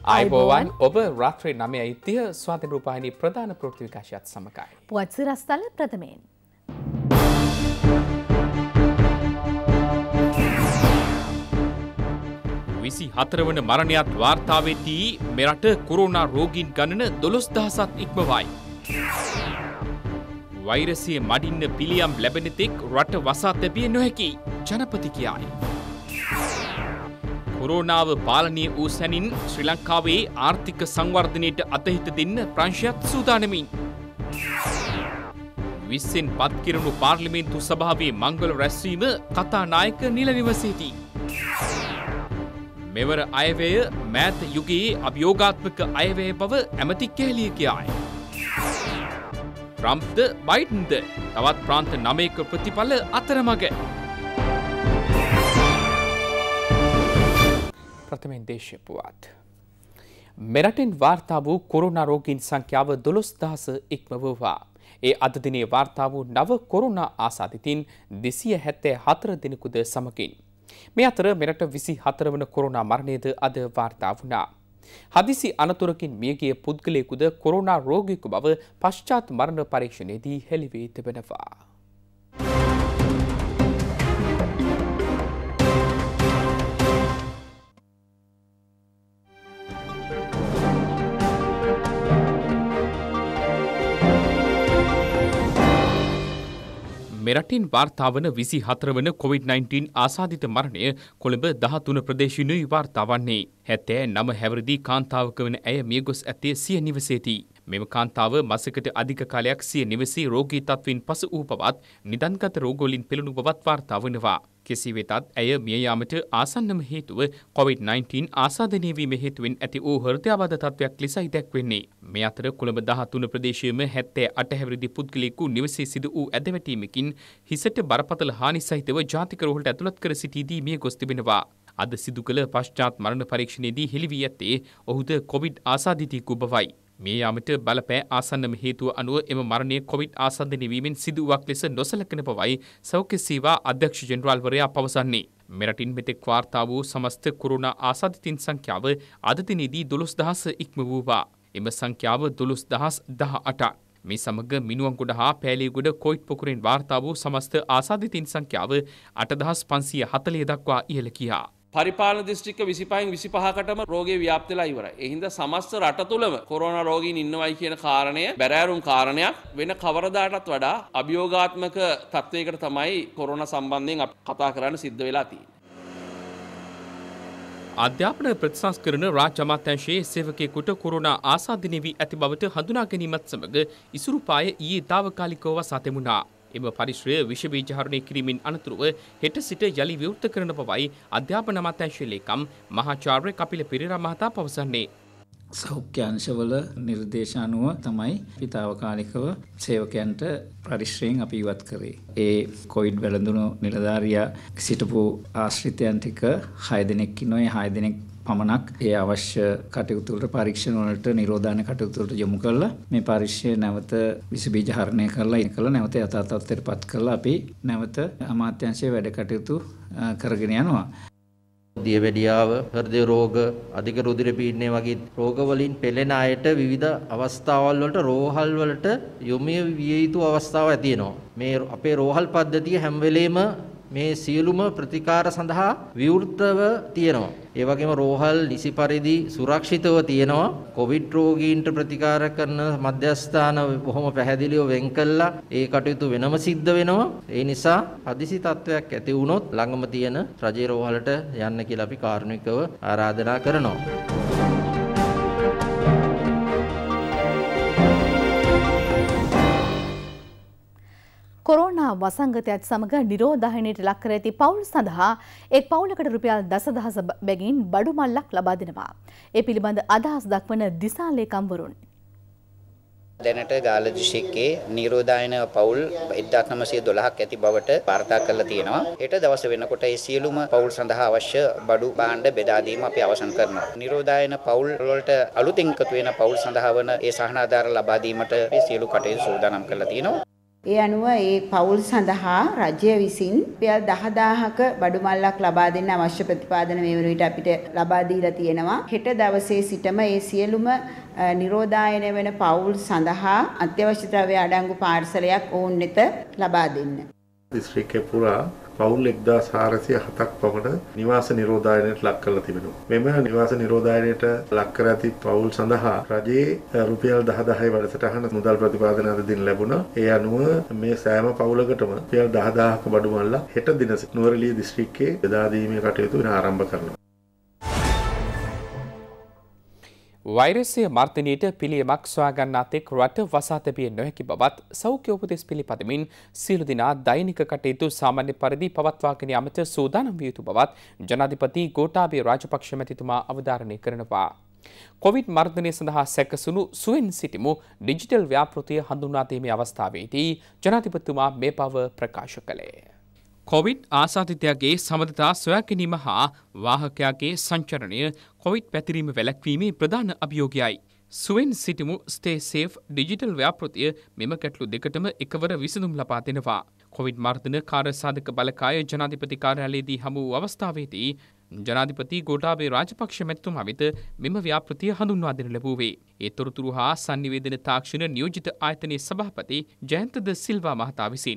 අයිබෝවන් ඔබ රාත්‍රී 9:30 ස්වාධීන රූපවාහිනී ප්‍රධාන ප්‍රවෘත්ති විකාශයත් සමගයි. පුවත් සිරස්තල ප්‍රථමයෙන්. 24 වන මරණයත් වාර්තා වෙද්දී මෙරට කොරෝනා රෝගීන් ගණන 12000ක් ඉක්මවයි. වෛරසය මඩින්න පිළියම් ලැබෙන තෙක් රට වසා තැබිය නොහැකි ජනපති කියයි. කොරෝනාව පාලනය වූ සැනින් ශ්‍රී ලංකාවේ ආර්ථික සංවර්ධනයට අතහිත දෙන්න ප්‍රංශයත් සූදානමින්. 20න් පත් කිරුණු පාර්ලිමේන්තු සභාවේ මංගල රැස්වීම කතානායක නිල නිවසේදී. මෙවර අයවැය මෑත යුගයේ අභියෝගාත්මක අයවැය බව ඇමති කැලිය කියයි. ට්‍රම්ප්ද බයිඩන්ද තවත් ප්‍රාන්ත 9ක ප්‍රතිඵල අතරමඟ. ප්‍රථමයෙන් දේශීය පුවත්. මෙරටින් වාර්තා වූ කොරෝනා රෝගීන් සංඛ්‍යාව 12000 ඉක්මවුවා. ඒ අද දිනේ වාර්තා වූ නව කොරෝනා ආසාදිතින් 274 දෙනෙකුද සමගින්. මේ අතර මෙරට 24 වන කොරෝනා මරණයද අද වාර්තා වුණා. හදිසි අනතුරකින් මියගිය පුද්ගලයෙකුද කොරෝනා රෝගියෙකු බව පශ්චාත් මරණ පරීක්ෂණයේදී හෙළි වී තිබෙනවා. මෙරටින් වාර්තා වන 24 වන COVID-19 ආසාදිත මරණය කොළඹ 13 ප්‍රදේශිනුයි වාර්තා වන්නේ. 79 හැවිරිදි කාන්තාවක වන ඇය මියගොස් ඇත්තේ සිය නිවසේදී. මෙම කාන්තාව මාසයකට අධික කාලයක් සිය නිවසේ රෝගී තත්ත්වයෙන් පසු වූ බවත් නිදන්ගත රෝගවලින් පෙළුණු බවත් වාර්තා වනවා. කෙසේ වෙතත් ඇය මිය යාමට ආසන්නම හේතුව COVID-19 ආසාදනය වීම හේතුවෙන් ඇති වූ හෘදයාබාධ තත්ත්වයක් ලෙසයි දැක්වෙන්නේ. මේ අතර කොළඹ 13 ප්‍රදේශයේම 78 හැවිරිදි පුද්ගලයෙකු නිවසේ සිදු වූ ඇදවැටීමකින් හිසට බරපතල හානි සහිතව ජාතික රෝහලට ඇතුළත් කර සිටීදී මිය ගොස් තිබෙනවා. අද සිදු කළ පශ්චාත් මරණ පරීක්ෂණයේදී හෙළි වී ඇත්තේ ඔහුද කොවිඩ් ආසාදිතයෙකු බවයි. මේ යාමට බලපෑ ආසන්නම හේතුව අනුව එම මරණය කොවිඩ් ආසාදනය වීමෙන් සිදුවක් ලෙස නොසලකන බවයි සෞඛ්‍ය සේවා අධ්‍යක්ෂ ජෙනරාල්වරයා පවසන්නේ. මෙරටින් මෙතෙක් වාර්තා වූ සමස්ත කොරෝනා ආසාදිතින් සංඛ්‍යාව අද දිනේදී 12000 ඉක්ම වූවා. එම සංඛ්‍යාව 12018ක්. මේ සමග මිනුවන්ගොඩ හා පෑලියගොඩ කොවිඩ් පොකුරෙන් වාර්තා වූ සමස්ත ආසාදිතින් සංඛ්‍යාව 8540 දක්වා ඉහළ ගියා. පරිපාලන දිස්ත්‍රික්ක 25න් 25කටම රෝගය ව්‍යාප්ත වෙලා ඉවරයි. ඒ හින්දා සමස්ත රට තුලම කොරෝනා රෝගීන් ඉන්නවයි කියන කාරණය බැරෑරුම් කාරණයක් වෙන කවරදාටත් වඩා අභියෝගාත්මක තත්වයකට තමයි කොරෝනා සම්බන්ධයෙන් අපි කතා කරන්න සිද්ධ වෙලා තියෙන්නේ. අධ්‍යාපන ප්‍රතිසංස්කරණ රාජ්‍ය අමාත්‍යාංශයේ සේවකයෙකුට කොරෝනා ආසාදනය වී ඇති බවට හඳුනා ගැනීමත් සමග ඉසුරුපාය ඊයේ තාවකාලිකව වසා තෙමුණා. එම පරිශ්‍රය විෂ බීජහරණය කිරීමෙන් අනතුරුව හෙට සිට යලි විවෘත කරන බවයි අධ්‍යාපන අමාත්‍යාංශයේ ලේකම් මහාචාර්ය කපිල පෙරේරා මහතා පවසන්නේ. සෞඛ්‍ය අංශවල නිර්දේශ අනුව තමයි තාවකාලිකව සේවකයන්ට පරිශ්‍රයෙන් අපි ඉවත් කරේ. ඒ කොවිඩ් වැළඳුණු නිලධාරියා සිටපු ආශ්‍රිතයන් ටික 6 දෙනෙක් ඉන්නවා. ඒ 6 දෙනෙක් පමණක් ඒ අවශ්‍ය කටයුතු වලට පරීක්ෂණ වලට නිරෝධාන කටයුතු වලට යොමු කරලා මේ පරීක්ෂය නැවත විස බීජ හරණය කරලා නැවත යථා තත්ත්වයටපත් කරලා අපි නැවත අමාත්‍යාංශයේ වැඩ කටයුතු කරගෙන යනවා. දියවැඩියාව, හෘද රෝග, අධික රුධිර පීඩනය වගේ රෝග වලින් පෙළෙන අයට විවිධ අවස්ථාවල් වලට රෝහල් වලට යොමු විය යුතු අවස්ථාව ඇති වෙනවා. මේ අපේ රෝහල් පද්ධතිය හැම වෙලේම මේ සියලුම ප්‍රතිකාර සඳහා විවෘතව තියෙනවා. ඒ වගේම රෝහල් නිසි පරිදි සුරක්ෂිතව තියෙනවා. කොවිඩ් රෝගීන්ට ප්‍රතිකාර කරන මධ්‍යස්ථාන බොහොම පැහැදිලිව වෙන් කළා. ඒ කටයුතු වෙනම සිද්ධ වෙනවා. ඒ නිසා හදිසි තත්වයක් ඇති වුණොත් ළඟම තියෙන රජයේ රෝහලට යන්න කියලා අපි කාරුණිකව ආරාධනා කරනවා. කොරෝනා වසංගතයත් සමග නිරෝධායනයට ලක් කර ඇති පවුල් සඳහා එක් පවුලකට රුපියල් 10,000 බැගින් බඩු මල්ලක් ලබා දෙනවා. ඒ පිළිබඳ අදහස් දක්වන දිසා ලේකම්වරුන්. දැනට ගාල්ල දිස්ත්‍රික්කයේ නිරෝධායන පවුල් 1912ක් ඇති බවට වාර්තා කරලා තියෙනවා. හෙට දවස වෙනකොට ඒ සියලුම පවුල් සඳහා අවශ්‍ය බඩු භාණ්ඩ බෙදා දීම අපි අවසන් කරනවා. නිරෝධායන පවුල් වලට අලුතින් එකතු වෙන පවුල් සඳහා වන ඒ සහනාධාර ලබා දීමට මේ සියලු කටයුතු සූදානම් කරලා තියෙනවා. ඒ අනුව ඒ පවුල් සඳහා රජය විසින් රුපියල් 10000ක බඩු මල්ලක් ලබා දෙන්න අවශ්‍ය ප්‍රතිපාදන මේ වන විට අපිට ලබා දීලා තියෙනවා. හෙට දවසේ සිටම ඒ සියලුම නිරෝධායන වෙන පවුල් සඳහා අත්‍යවශ්‍ය ද්‍රව්‍ය අඩංගු පාර්සලයක් ඔවුන් වෙත ලබා දෙන්න. දිස්ත්‍රික්කේ පුරා පවුල් 1407ක් පමණ නිවාස නිරෝධායනයට ලක් කරලා තිබෙනවා. මෙම නිවාස නිරෝධායනයට ලක් කර ඇති පවුල් සඳහා රජයේ රුපියල් 10000 වැඩසටහන මුදල් ප්‍රතිපාදන අද දින ලැබුණා. ඒ අනුව මේ සෑම පවුලකටම රුපියල් 10000ක බඩු මල්ල හෙට දින නුවරඑළිය දිස්ත්‍රික්කයේ බෙදා දීමේ කටයුතු ආරම්භ කරනවා. වෛරසය මර්ධනයට පිළියමක් සොයාගන්නා තෙක් රට වසා තැබිය නොහැකි බවත් සෞඛ්‍ය උපදෙස් පිළිපදමින් සියලු දෙනා දෛනික කටයුතු සාමාන්‍ය පරිදි පවත්වාගෙන යාමට සූදානම් විය යුතු බවත් ජනාධිපති ගෝඨාභය රාජපක්ෂ මැතිතුමා අවධාරණය කරනවා. කොවිඩ් මර්ධනය සඳහා සැකසුණු සුවෙන් සිටිමු ඩිජිටල් ව්‍යාපෘතිය හඳුන්වා දීමේ අවස්ථාවේදී ජනාධිපතිතුමා මේ බව ප්‍රකාශ කළේ. කොවිඩ් ආසාදිතයාගේ සමඳතා සොයා ගැනීම හා වාහකයාගේ සංචරණය කොවිඩ් පැතිරීම වැළැක්වීමේ ප්‍රධාන අභියෝගයයි. සුවෙන් සිටිමු ස්ටේ සේෆ් ඩිජිටල් ව්‍යාපෘතිය මෙම ගැටලු දෙකටම එකවර විසඳුම් ලබා දෙනවා. කොවිඩ් මර්ධන කාර්යසාධක බලකාය ජනාධිපති කාර්යාලයේදී හමු වූ අවස්ථාවේදී ජනාධිපති ගෝඨාභය රාජපක්ෂ මැතිතුමා වෙත මෙම ව්‍යාපෘතිය හඳුන්වා දෙනු ලැබුවේ. ඒ තොරතුරු හා sannivedana තාක්ෂණ නියෝජිත ආයතනයේ සභාපති ජයන්ත ද සිල්වා මහතා විසින්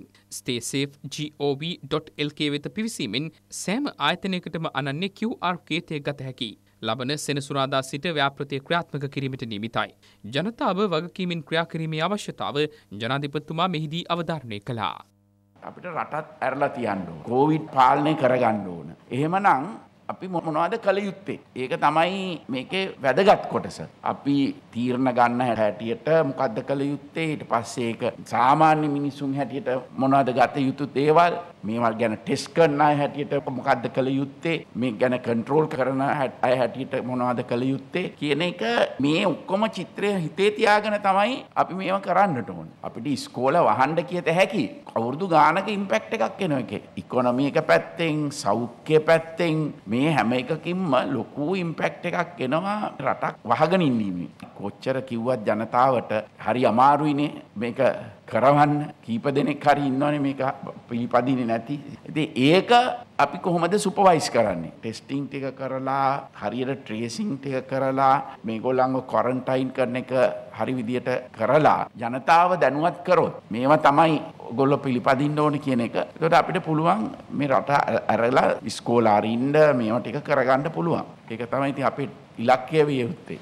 staysafegov.lk වෙත පිවිසීමෙන් සෑම ආයතනයකටම අනන්‍ය QR කේතය ගත හැකි. ලබන සෙනසුරාදා සිට ව්‍යාපෘතිය ක්‍රියාත්මක කිරීමට නියමිතයි. ජනතාව වගකීමෙන් ක්‍රියා කිරීමේ අවශ්‍යතාව ජනාධිපතිතුමා මෙහිදී අවධාරණය කළා. අපිට රටත් ඇරලා තියන්න ඕන. කොවිඩ් පාලනය කරගන්න ඕන. එහෙමනම් අපි මොනවද කළ යුත්තේ? ඒක තමයි මේකේ වැදගත් කොටස. අපි තීරණ ගන්න හැටියට මොකද්ද කළ යුත්තේ? ඊට පස්සේ ඒක සාමාන්‍ය මිනිසුන් හැටියට මොනවද ගත යුතු දේවල්? මේවා ගැන ටෙස්ට් කරන අය හැටියට මොකද්ද කළ යුත්තේ? මේ ගැන කන්ට්‍රෝල් කරන අය හැටියට මොනවද කළ යුත්තේ කියන එක මේ ඔක්කොම චිත්‍රය හිතේ තියාගෙන තමයි අපි මේවා කරන්නට ඕන. අපිට ඉස්කෝල වහන්න කියත හැකි. අවුරුදු ගානක ඉම්පැක්ට් එකක් එනවා ඒකේ. ඉකොනොමි එක පැත්තෙන්, සෞඛ්‍ය පැත්තෙන් මේ හැම එකකින්ම ලොකු ඉම්පැක්ට් එකක් එනවා රටක් වහගෙන ඉන්නීමේ. කොච්චර කිව්වත් ජනතාවට හරි අමාරුයිනේ මේක කරවන්න. කීප දෙනෙක් හරි ඉන්නවනේ මේක පිළිපදින්නේ නැති. ඉතින් ඒක අපි කොහොමද සුපර්වයිස් කරන්නේ? ටෙස්ටිං ටික කරලා හරියට ට්‍රේසිං ටික කරලා මේගොල්ලන්ව ක්වොරන්ටයින් කරන එක හරි විදියට කරලා ජනතාව දැනුවත් කරොත් මේවා තමයි ඔයගොල්ලෝ පිළිපදින්න ඕනේ කියන එක. ඒකට අපිට පුළුවන් මේ රට ඇරලා ඉස්කෝල අරින්න මේවා ටික කරගන්න පුළුවන්. ඒක තමයි ඉතින් අපේ ඉලක්කය විය යුත්තේ.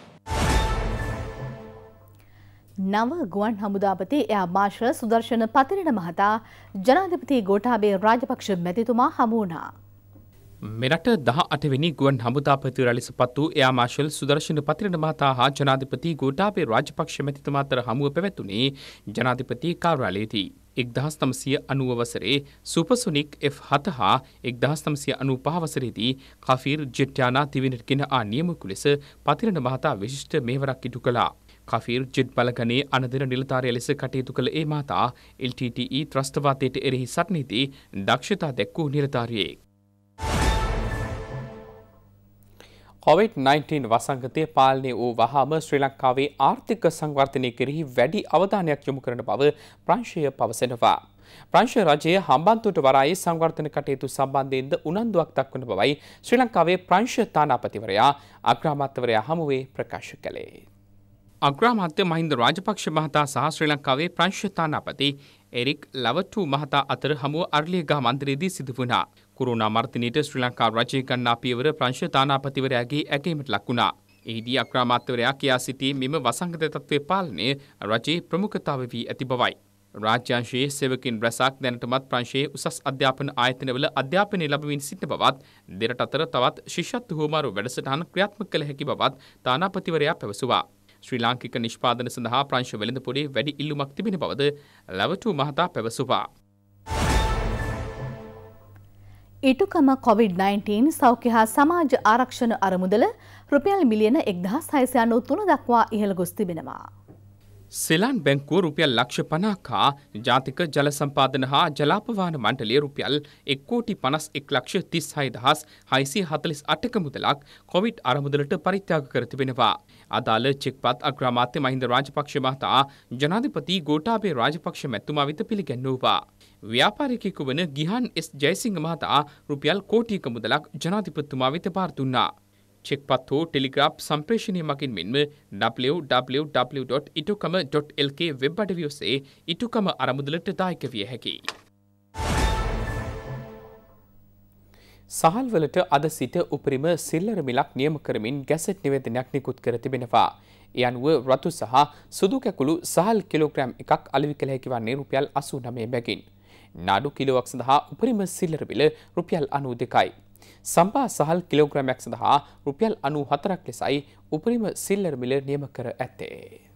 නව ගුවන් හමුදාපති එයා මාර්ෂල් සුදර්ශන පතිරණ මහතා ජනාධිපති ගෝඨාභය රාජපක්ෂ මැතිතුමා හමු වුණා. මෙරට 18 වෙනි ගුවන් හමුදාපති රැලි සපත් වූ එයා මාර්ෂල් සුදර්ශන පතිරණ මහතා හා ජනාධිපති ගෝඨාභය රාජපක්ෂ මැතිතුමා අතර හමුව පැවැතුනේ ජනාධිපති කාර්යාලයේදී. 1990 වසරේ සුපර්සොනික් F7 හා 1995 වසරේදී කෆීර් ජෙට් යානා තිවිනට ගෙන ආ නියමකු ලෙස පතිරණ මහතා විශිෂ්ට මෙහෙවරක් ඉටු කළා. කෆීර් ජෙට් බලගනේ අනදර නිලධාරිය ලෙස කටයුතු කළ ඒ මහතා LTTE ත්‍රස්තවාදයට එරෙහි සටනේදී දක්ෂතා දැක්වූ නිලධාරියෙක්. COVID-19 වසංගතය පාලනය වූ වහාම ශ්‍රී ලංකාවේ ආර්ථික සංවර්ධනය කෙරෙහි වැඩි අවධානයක් යොමු කරන බව ප්‍රංශය පවසනවා. ප්‍රංශ රජය හම්බන්තොට වරායේ සංවර්ධන කටයුතු සම්බන්ධයෙන්ද උනන්දුවක් දක්වන බවයි ශ්‍රී ලංකාවේ ප්‍රංශ තානාපතිවරයා අග්‍රාමාත්‍යවරයා හමුවේ ප්‍රකාශ කළේ. අග්‍රාමාත්‍ය මහින්ද රාජපක්ෂ මහතා සහ ශ්‍රී ලංකාවේ ප්‍රංශ තානාපති එරික් ලවටු මහතා අතර හමුව අර්ලියගහ මන්දිරයේදී සිදු වුණා. කොරෝනා මර්ධනයට ශ්‍රී ලංකා රජය ගන්නා පියවර ප්‍රංශ තානාපතිවරයාගේ ඇගයීමට ලක් වුණා. එහිදී අග්‍රාමාත්‍යවරයා කියා සිටී මෙම වසංගත තත්ත්වයේ පාලනය රජයේ ප්‍රමුඛතාව වී ඇති බවයි. රාජ්‍යාංශයේ සේවකින් රැසක් දැනටමත් ප්‍රංශයේ උසස් අධ්‍යාපන ආයතනවල අධ්‍යාපනය ලැබමින් සිටින බවත් දෙරට අතර තවත් ශිෂ්‍යත්ව හුවමාරු වැඩසටහන් ක්‍රියාත්මක කළ හැකි බවත් තානාපතිවරයා පැවසුවා. ශ්‍රී ලාංකික නිෂ්පාදන සඳහා ප්‍රංශ වෙළඳපොලේ වැඩි ඉල්ලුමක් තිබෙන බවද ලවටු මහතා පැවසුවා. ඉටුකම COVID-19 සෞඛ්‍ය හා සමාජ ආරක්ෂණ අරමුදල රුපියල් මිලියන 1693 දක්වා ඉහළ ගොස් තිබෙනවා. සෙලාන් බැංකුව රුපියල් ලක්ෂ 50ක් හා ජාතික ජල සම්පාදන හා ජලාපවාහන මණ්ඩලය රුපියල් 1,51,36,648ක මුදලක් කොවිඩ් අරමුදලට පරිත්‍යාග කර තිබෙනවා. අදාළ චෙක්පත් අග්‍රාමාත්‍ය මහින්ද රාජපක්ෂ මහතා ජනාධිපති ගෝඨාභය රාජපක්ෂ මැතිතුමා වෙත පිළිගැන්වුවා. ව්‍යාපාරිකයෙකු වන ගිහාන් එස් ජයසිංහ මහතා රුපියල් කෝටියක මුදලක් ජනාධිපතිතුමා වෙත බාර දුන්නා. චෙක්පත් හෝ ටෙලිග්‍රාෆ් සම්ප්‍රේෂණය මගින් මෙන්ම www.itukama.lk වෙබ් අඩවිය ඔස්සේ ඉටුකම අරමුදලට දායක විය හැකියි. සහල්වලට අද සිට උපරිම සිල්ලර මිලක් නියම කරමින් ගැසට් නිවේදනයක් නිකුත් කර තිබෙනවා. ඒ අනුව රතු සහ සුදු කැකුළු සහල් කිලෝග්‍රෑම් එකක් අලෙවි කළ හැකි වන්නේ රුපියල් 89 බැගින්. නාඩු කිලෝවක් සඳහා උපරිම සිල්ලර මිල රුපියල් 92යි. සම්පා සහල් කිලෝග්‍රෑමයක් සඳහා රුපියල් 94ක් ලෙසයි උපරිම සිල්ලර මිල නියම කර ඇත්තේ.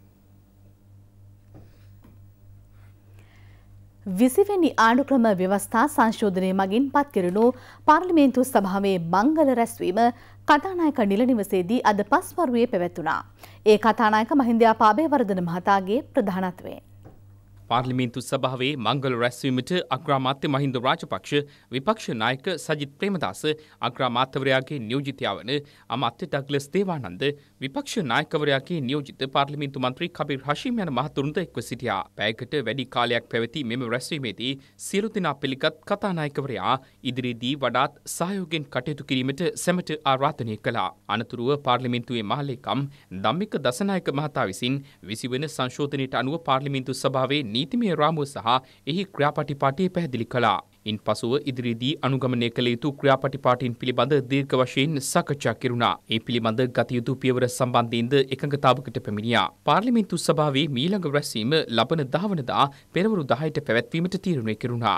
20 වෙනි ආණ්ඩුක්‍රම ව්‍යවස්ථා සංශෝධනය මගින් පත් කෙරුණු පාර්ලිමේන්තු සභාවේ මංගල රැස්වීම කතානායක නිල නිවසේදී අද පස්වරුවේ පැවැත්වුණා. ඒ කතානායක මහින්දයාපාබේවර්ධන මහතාගේ ප්‍රධානත්වයෙන්. පාර්ලිමේන්තු සභාවේ මංගල රැස්වීමට අග්‍රාමාත්‍ය මහින්ද රාජපක්ෂ, විපක්ෂ නායක සජිත් ප්‍රේමදාස, අග්‍රාමාත්‍යවරයාගේ නියෝජිතයා වන අමාත්‍ය ඩග්ලස් දේවානන්ද, විපක්ෂ නායකවරයාගේ නියෝජිත පාර්ලිමේන්තු මන්ත්‍රී කබීර් හෂීම් යන මහතුරුන්ද එක්ව සිටියා. පැයකට වැඩි කාලයක් පැවති මෙම රැස්වීමේදී සියලු දෙනා පිළිගත් කතානායකවරයා ඉදිරියේදී වඩාත් සහයෝගයෙන් කටයුතු කිරීමට සැමට ආරාධනය කළා. අනතුරුව පාර්ලිමේන්තුවේ මහලේකම් ධම්මික දසනායක මහතා විසින් 20 වන සංශෝධනයට අනුව පාර්ලිමේන්තු සභාවේ නීතිමය රාමුව සහ එහි ක්‍රියාපටිපාටිය පැහැදිලි කළා. ඉන්පසුව ඉදිරියේදී අනුගමනය කළ යුතු ක්‍රියාපටිපාටීන් පිළිබඳ දීර්ඝ වශයෙන් සාකච්ඡා කෙරුණා. ඒ පිළිබඳ ගත යුතු පියවර සම්බන්ධයෙන්ද එකඟතාවකට පැමිණියා. පාර්ලිමේන්තු සභාවේ මීළඟ රැස්වීම ලබන 10 වනදා පෙරවරු 10ට පැවැත්වීමට තීරණය කෙරුණා.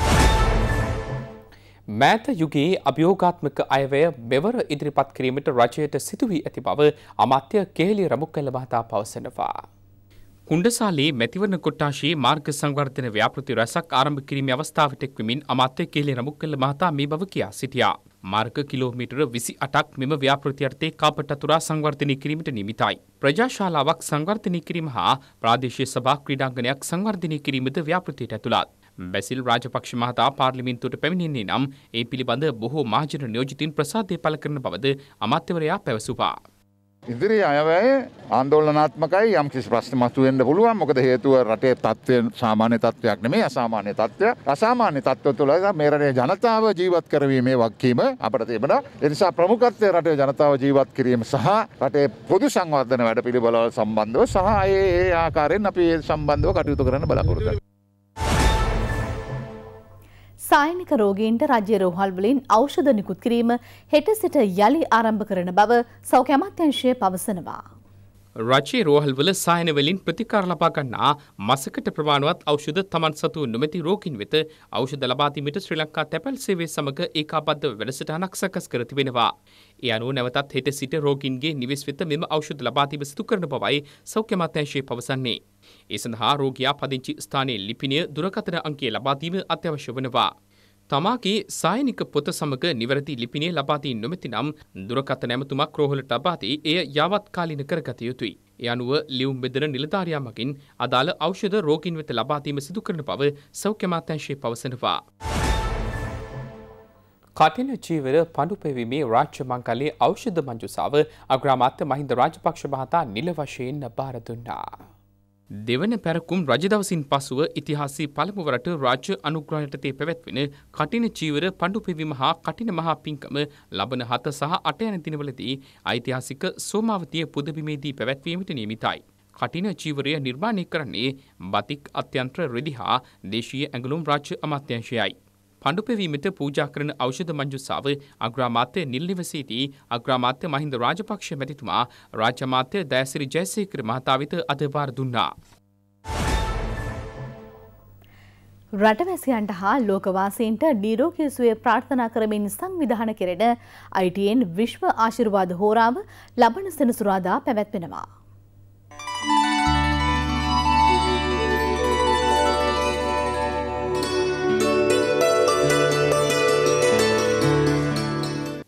මෑත යුගයේ අභියෝගාත්මක අයවැය මෙවර ඉදිරිපත් කිරීමට රජයට සිදු වී ඇති බව අමාත්‍ය කේලි රමුක්කල මහතා පවසනවා. කුණ්ඩසාලේ මැතිවරණ කොට්ටාශයේ මාර්ග සංවර්ධන ව්‍යාපෘති රැසක් ආරම්භ කිරීමේ අවස්ථාවට එක්වමින් අමාත්‍ය කේලි රමුක්කල මහතා මේ බව කියා සිටියා. මාර්ග කිලෝමීටර 28ක් මෙම ව්‍යාපෘති අර්ථයේ කාපට අතුරා සංවර්ධනය කිරීමට නියමිතයි. ප්‍රජාශාලාවක් සංවර්ධනය කිරීම හා ප්‍රාදේශීය සභා ක්‍රීඩාංගණයක් සංවර්ධනය කිරීමද ව්‍යාපෘතියට ඇතුළත්. බැසිල් රාජපක්ෂ මහතා පාර්ලිමේන්තුවට පැමිණෙන්නේ නම් ඒ පිළිබඳ බොහෝ මහජන නියෝජිතින් ප්‍රසාදය පළ කරන බවද අමාත්‍යවරයා පැවසුවා. ඉදිරි අයවැය ආందోලනාත්මකයි යම් කිසි ප්‍රශ්න මතුවෙන්න පුළුවන්. මොකද හේතුව රටේ තත්ත්වය සාමාන්‍ය තත්ත්වයක් නෙමෙයි අසාමාන්‍ය තත්ත්වයක්. අසාමාන්‍ය තත්ත්ව තුළ මේ රටේ ජනතාව ජීවත් කරවීමේ වගකීම අපට තිබෙනවා. ඒ නිසා ප්‍රමුඛත්වයේ රටේ ජනතාව ජීවත් කිරීම සහ රටේ පොදු සංවර්ධන වැඩපිළිවෙළ සම්බන්ධව සහ ඒ ආකාරයෙන් අපි ඒ සම්බන්ධව කටයුතු කරන්න බලාපොරොත්තු වෙනවා. සායනික රෝගීන්ට රජයේ රෝහල් වලින් ඖෂධ නිකුත් කිරීම හෙට සිට යලි ආරම්භ කරන බව සෞඛ්‍ය අමාත්‍යාංශය පවසනවා. රජයේ රෝහල්වල සායන වලින් ප්‍රතිකාර ලබා ගන්නා මාසකට ප්‍රමාණවත් ඖෂධ තමන් සතු නොමැති රෝගීන් වෙත ඖෂධ ලබා දීමට ශ්‍රී ලංකා තැපැල් සේවය සමග ඒකාබද්ධ වැඩසටහනක් සකස් කර තිබෙනවා. ඒ අනුව නැවතත් හෙට සිට රෝගීන්ගේ නිවෙස් වෙත මෙම ඖෂධ ලබා දීම සිදු කරන බවයි සෞඛ්‍ය අමාත්‍යාංශය පවසන්නේ. ඒ සඳහා රෝගියා පදිංචි ස්ථානයේ ලිපිනය දුරකථන අංකය ලබා දීම අත්‍යවශ්‍ය වනවා. තමාගේ සායනික පොත සමග නිවැරදි ලිපිනය ලබා දී නොමැති නම් දුරකථන ඇමතුමක් රෝහලට ලබා දී එය යාවත් කාලීන කරගත යුතුයි. ඒ අනුව ලියුම් බෙදන නිලධාරියා මගින් අදාළ ඖෂධ රෝගීන් වෙත ලබා දීම සිදු කරන බව සෞඛ්‍ය අමාත්‍යාංශය පවසනවා. කටින චීවර පඳු පෙවීමේ රාජ්‍ය මංගලයේ ඖෂධ මංජුසාව අග්‍රාමාත්‍ය මහින්ද රාජපක්ෂ මහතා නිල වශයෙන් බාර දුන්නා. දෙවන පැරකුම් රජ දවසින් පසුව ඉතිහාසයේ පළමු වරට රාජ්‍ය අනුග්‍රහයටතේ පැවැත්වෙන කටින චීවර පඳු පෙවීම හා කටින මහා පින්කම ලබන 7 සහ 8 යන දිනවලදී ඓතිහාසික සෝමාවතිය පුදබිමේදී පැවැත්වීමට නියමිතයි. කටින චීවරය නිර්මාණය කරන්නේ බතික් අත්‍යන්ත්‍ර රෙදි හා දේශීය ඇඟලුම් රාජ්‍ය අමාත්‍යාංශයයි. පඳු පෙවීමට පූජා කරන ඖෂධ මංජුසාව අග්‍රාමාත්‍ය නිල් නිවසේදී අග්‍රාමාත්‍ය මහින්ද රාජපක්ෂ මැතිතුමා රාජ්‍ය අමාත්‍ය දයාසිරි ජයසේකර මහතා වෙත අද බාර දුන්නා. රටවැසියන්ට හා ලෝකවාසීන්ට නිරෝගී සුවය ප්‍රාර්ථනා කරමින් සංවිධානය කෙරෙන ITN විශ්ව ආශිර්වාද හෝරාව ලබන සෙනසුරාදා පැවැත්වෙනවා.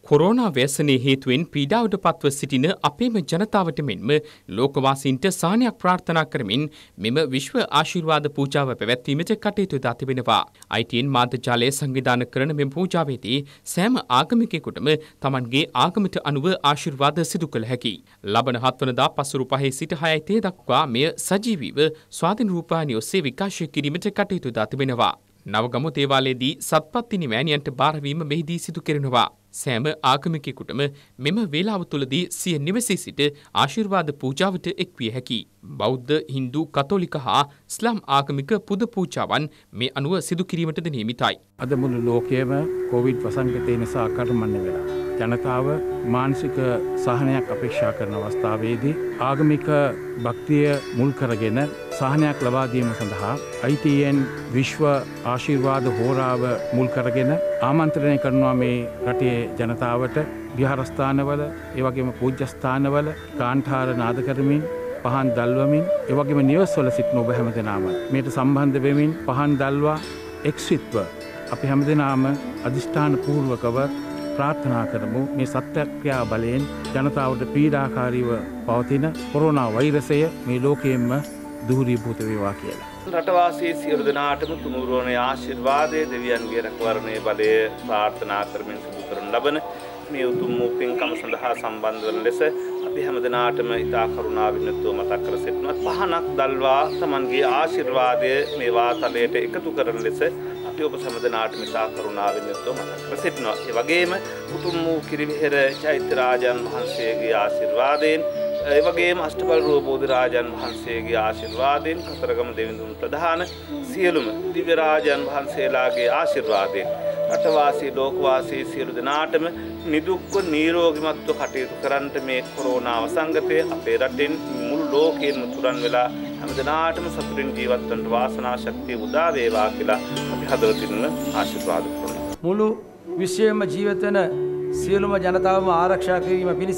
කොරෝනා ව්‍යසනයේ හේතුවෙන් පීඩාවට පත්ව සිටින අපේම ජනතාවට මෙන්ම ලෝකවාසීන්ට සහනයක් ප්‍රාර්ථනා කරමින් මෙම විශ්ව ආශිර්වාද පූජාව පැවැත්වීමට කටයුතු දා තිබෙනවා. ITN මාධ්‍යජාලය සංවිධානය කරන මෙම පූජාවේදී සෑම ආගමිකයෙකුටම තමන්ගේ ආගමට අනුව ආශිර්වාද සිදු කළ හැකි. ලබන 7 වනදා පසුරු 5 සිට 6 දක්වා මෙය සජීවීව ස්වාධීන රූපවාහිනිය ඔස්සේ විකාශය කිරීමට කටයුතු දා තිබෙනවා. නවගමු දේවාලයේදී සත්පත්තිනි මෑණියන්ට බාරවීම මෙහිදී සිදු කෙරෙනවා. සෑම ආගමිකයෙකුටම මෙම වේලාව තුළදී සිය නිවසේ සිට ආශිර්වාද පූජාවට එක්විය හැකි. බෞද්ධ, හින්දු, කතෝලික හා ඉස්ලාම් ආගමික පුද පූජාවන් මේ අනුව සිදු කිරීමටද නියමිතයි. අද මුළු ලෝකයේම කොවිඩ් වසංගතය නිසා කර්මන්න වෙලා. ජනතාව මානසික සහනයක් අපේක්ෂා කරන අවස්ථාවේදී ආගමික භක්තිය මුල් කරගෙන සහනයක් ලබා දීම සඳහා ITN විශ්ව ආශිර්වාද හෝරාව මුල් කරගෙන ආමන්ත්‍රණය කරනවා මේ රටේ ජනතාවට විහාරස්ථානවල ඒ වගේම පූජ්‍යස්ථානවල කාන්ඨාර නාද කරමින් පහන් දල්වමින් ඒ වගේම නිවස්වල සිටින ඔබ හැමදෙනාම මේට සම්බන්ධ වෙමින් පහන් දල්වා එක්සිට්ව අපි හැමදෙනාම අධිෂ්ඨාන පූර්වකව ප්‍රාර්ථනා කරමු මේ සත්‍යක්‍රියා බලයෙන් ජනතාවට පීඩාකාරීව පවතින කොරෝනා වෛරසය මේ ලෝකයෙන්ම දුරීභූත වේවා කියලා. රටවාසී සියලු දෙනාටම තුනුරුවනේ ආශිර්වාදයේ දෙවියන්ගේ රැකවරණයේ බලය ප්‍රාර්ථනා කරමින් සිදු කරන ලබන මේ උතුම් වූ පින්කම සඳහා සම්බන්ධ වන ලෙස අපි හැමදෙනාටම ඉතා කරුණාවෙන් යුතුව මතක් කර සිටිනවා. පහනක් දල්වා තමන්ගේ ආශිර්වාදය මේ වාතලයට එකතු කරන ලෙස අපි ඔබ හැමදෙනාටම ඉතා කරුණාවෙන් යුතුව මතක් කර සිටිනවා. ඒ වගේම උතුම් වූ කිරිවිහෙර චෛත්‍ය රාජන් වහන්සේගේ ආශිර්වාදයෙන් ඒ වගේම අෂ්ටබල රූප බෝධිරාජන් වහන්සේගේ ආශිර්වාදයෙන් කතරගම දෙවිඳුන් ප්‍රධාන සියලුම දිව්‍ය රාජන් වහන්සේලාගේ ආශිර්වාදයෙන් රටවාසී ලෝකවාසී සියලු දෙනාටම නිදුක්ව නිරෝගීමත්ව කටයුතු කරන්නට මේ කොරෝනා වසංගතය අපේ රටෙන් මුළු ලෝකෙම තුරන් වෙලා හැමදෙනාටම සතුටින් ජීවත් වන්න වාසනා ශක්තිය උදා වේවා කියලා අපි හදවතින්ම ආශිර්වාද කරනවා. මුළු විශ්වයේම ජීවත් වෙන සියලුම ජනතාවම ආරක්ෂා කිරීම පිණිස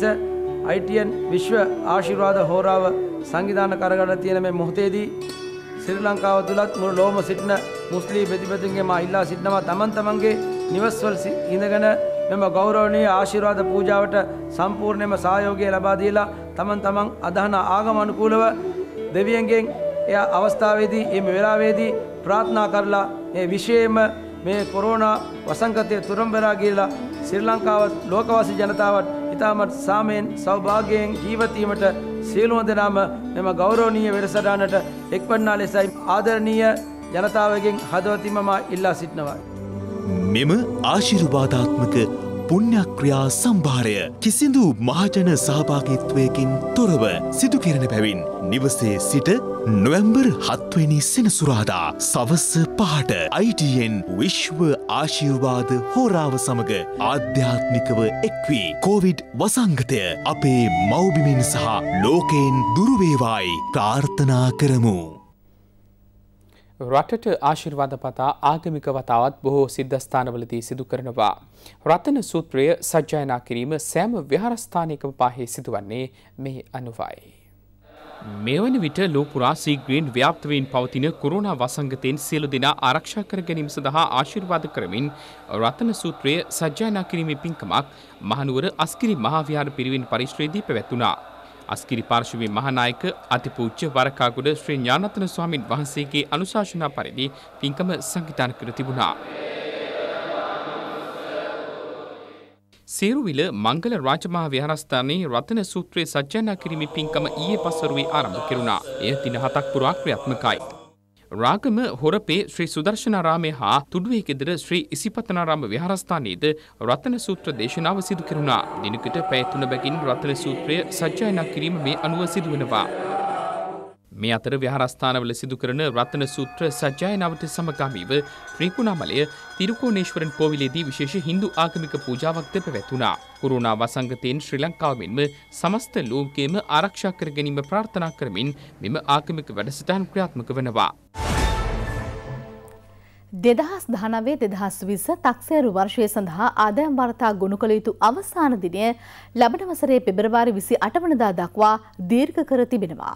ITN විශ්ව ආශිර්වාද හෝරාව සංවිධානය කරගෙන තියෙන මේ මොහොතේදී ශ්‍රී ලංකාව තුලත් මුළු ලෝකෙම සිටින මුස්ලිම් ප්‍රතිපදින්ගේ මා ඉල්ලා සිටිනවා තමන්ගේ නිවස්වල ඉඳගෙන මෙම ගෞරවනීය ආශිර්වාද පූජාවට සම්පූර්ණයෙන්ම සහයෝගය ලබා දීලා තමන් අදහන ආගම අනුකූලව දෙවියන්ගෙන් එය අවස්ථාවේදී මේ වෙලාවේදී ප්‍රාර්ථනා කරලා මේ විශේෂයෙන්ම මේ කොරෝනා වසංගතය තුරන් බෙරා ගියලා ශ්‍රී ලංකාව ලෝකවාසී ජනතාවට ඉතාමත් සාමයෙන් සෞභාග්‍යයෙන් ජීවත් වීමට සියලුම දෙනාම මෙම ගෞරවනීය වැඩසටහනට එක්වන්නා ලෙසයි ආදරණීය ජනතාවගෙන් හදවතින්ම මා ඉල්ලා සිටිනවා. මෙම ආශිර්වාදාත්මක පුණ්‍යක්‍රියා සම්භාරය කිසිදු මහජන සහභාගීත්වයකින් තොරව සිදු කෙරෙන බැවින් නිවසේ සිට නොවැම්බර් 7 වෙනි සෙනසුරාදා සවස් 5ට ITN විශ්ව ආශිර්වාද හෝරාව සමග ආධ්‍යාත්මිකව එක්වී කොවිඩ් වසංගතය අපේ මව්බිමින් සහ ලෝකයෙන් දුරු වේවායි ප්‍රාර්ථනා කරමු. රටට ආශිර්වාද පතා ආගමික වතාවත් බොහෝ සිද්ධස්ථානවලදී සිදු කරනවා. රතන සූත්‍රය සජ්ජායනා කිරීම සෑම විහාරස්ථානයකම පාහේ සිදුවන්නේ මේ අනුවයි. මෙවන විට ලෝපුරා සීග්‍රයෙන් ව්‍යාප්තවයෙන් පවතින කොරෝනා වසංගතයෙන් සියලු දෙනා ආරක්ෂා කර ගැනීම සඳහා ආශිර්වාද කරමින් රතන සූත්‍රය සජ්ජායනා කිරීමේ පින්කමක් මහනුවර අස්කිරි මහා විහාර පිරිවෙන් පරිශ්‍රයේදී පැවැත්වුණා. අස්කිරි පාර්ශවයේ මහානායක අතිපූජ්‍ය වරකාගොඩ ශ්‍රී ඥානරත්න ස්වාමින් වහන්සේගේ අනුශාසනා පරිදි පින්කම සංවිධානය කර තිබුණා. සේරුවිල මංගල රාජමහා විහාරස්ථානයේ රතන සූත්‍රයේ සජ්ජායනා කිරීමේ පින්කම ඊයේ පස්වරුවේ ආරම්භ කෙරුණා. එය දින 7ක් පුරා ක්‍රියාත්මකයි. රාගම හොරපේ ශ්‍රී සුදර්ශනාරාමයේ හා තුඩුවේ ගෙදර ශ්‍රී ඉසිපතනාරාම විහාරස්ථානයේද රතන සූත්‍ර දේශනාව සිදු කෙරුණා. දිනකට පැය 3 බැගින් රතන සූත්‍රය සජ්ජායනා කිරීම මේ අනුව සිදුවනවා. මේ අතර විහාරස්ථානවල සිදු කරන රතන සූත්‍ර සජ්ජායනාවට සමගාමීව ත්‍රිකුණාමලය තිරුකෝණේශ්වරන් කෝවිලේදී විශේෂ හින්දු ආගමික පූජාවක්ද පැවැත්වුණා. කොරෝනා වසංගතයෙන් ශ්‍රී ලංකාව මෙන්ම සමස්ත ලෝකයේම ආරක්ෂා කර ගැනීම ප්‍රාර්ථනා කරමින් මෙම ආගමික වැඩසටහන් ක්‍රියාත්මක වෙනවා. 2019-2020 තක්සේරු වර්ෂය සඳහා ආදායම් වාර්තා ගොනු කළ යුතු අවසාන දිනය ලබන වසරේ පෙබරවාරි 28 වනදා දක්වා දීර්ඝ කර තිබෙනවා.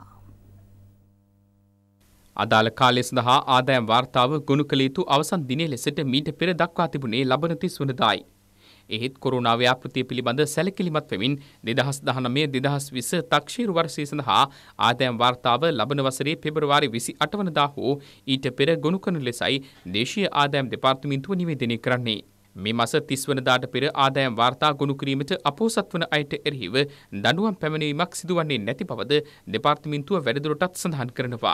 අදාළ කාලය සඳහා ආදායම් වාර්තාව ගොනු කළ යුතු අවසන් දිනය ලෙසට මීට පෙර දක්වා තිබුණේ ලබන 30 වනදායි. එහෙත් කොරෝනා ව්‍යාපෘතිය පිළිබඳ සැලකිලිමත් වෙමින් 2019-2020 තක්ෂීරු වර්ෂය සඳහා ආදායම් වාර්තාව ලබන වසරේ පෙබරවාරි 28 වනදා හෝ ඊට පෙර ගොනු කරන ලෙසයි දේශීය ආදායම් දෙපාර්තමේන්තුව නිවේදනය කරන්නේ. මේ මාස 30 වනදාට පෙර ආදායම් වාර්තා ගොනු කිරීමට අපොහොසත් වන අයට එරෙහිව දඬුවම් පැමිණීමක් සිදුවන්නේ නැති බවද දෙපාර්තමේන්තුව වැඩිදුරටත් සඳහන් කරනවා.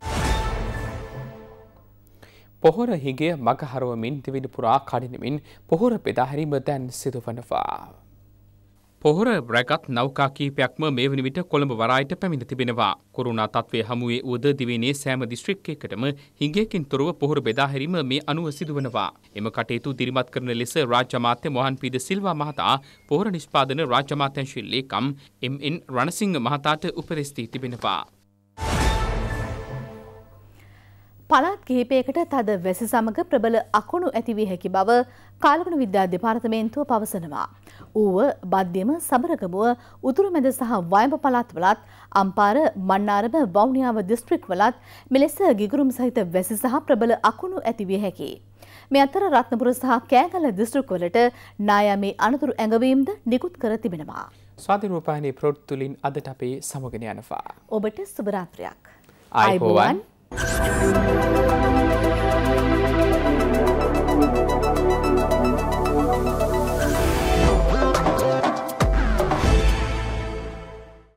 පොහොර හිගය මග හරවමින් දිවිඩ පුරා කඩිනමින් පොහොර බෙදා හැරීම දැන් සිදුවනවා. පොහොර රැගත් නෞකා කීපයක්ම මේ වන විට කොළඹ වරායට පැමිණ තිබෙනවා. කොරුණා තත්ත්වය හමුවේ වුවද දිවයිනේ සෑම දිස්ත්‍රික්කයකටම හිඟයකින් තොරව පොහොර බෙදා හැරීම මේ අනුව සිදුවනවා. එම කටයුතු දිරිමත් කරන ලෙස රාජ්‍ය අමාත්‍ය මොහන් පීද සිල්වා මහතා පොහොර නිෂ්පාදන රාජ්‍ය අමාත්‍යාංශයේ ලේකම් එම්.එන්. රණසිංහ මහතාට උපදෙස් දී තිබෙනවා. පළාත් කිහිපයකට තද වැසි සමග ප්‍රබල අකුණු ඇතිවිය හැකි බව කාලගුණ විද්‍යා දෙපාර්තමේන්තුව පවසනවා. ඌව බද්දෙම සබරගමුව උතුරුමැද සහ වයඹ පළාත්වලත් අම්පාර මන්නාරම වවුනියාව දිස්ත්‍රික්වලත් මෙලෙස ගිගුරුම් සහිත වැසි සහ ප්‍රබල අකුණු ඇතිවිය හැකියි. මේ අතර රත්නපුර සහ කෑගල්ල දිස්ත්‍රික්වලට නායාමේ අනතුරු ඇඟවීම්ද නිකුත් කර තිබෙනවා. ස්වාධීන රූපවාහිනී ප්‍රවෘත්ති තුලින් අදට අපේ සමගන යනවා. ඔබට සුබ රාත්‍රියක්. ආයුබෝවන්.